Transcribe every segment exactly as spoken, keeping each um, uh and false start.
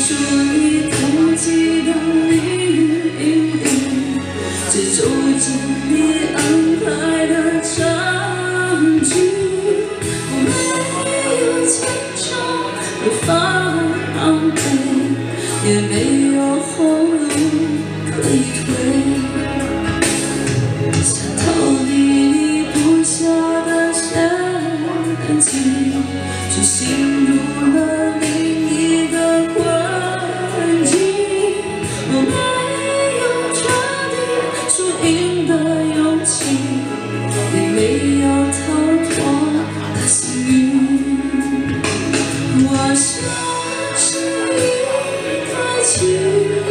说你不记得你隐隐只走进你安排的场景，我没有坚强的防备，也没有后路可以退。想逃离你布下的陷阱，却陷入了另一个困境。我没有决定输赢的勇气，也没有逃脱的幸运。我像是一颗棋，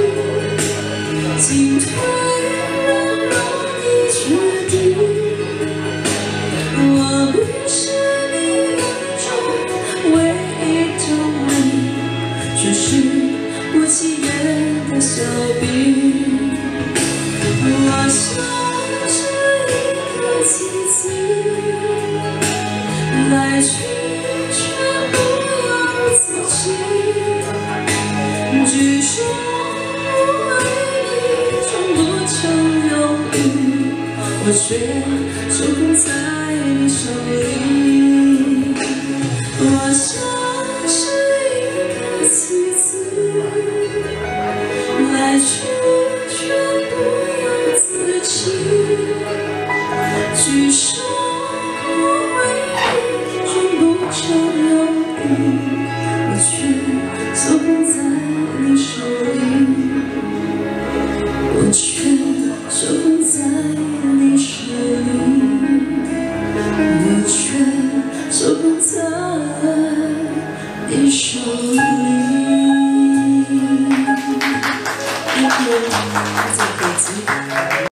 进退任由你决定。我不是你眼中唯一证明，却是不起眼的小兵。我像是一颗棋子，来去却不由自己。据说我为你从不曾犹豫，我却手控在你手里。我像是一颗棋子，来去却不由自己。据说我为你从不曾犹豫，我却手控在你手里，我却手控在你手里，我却手控在你手里。一个人在北极。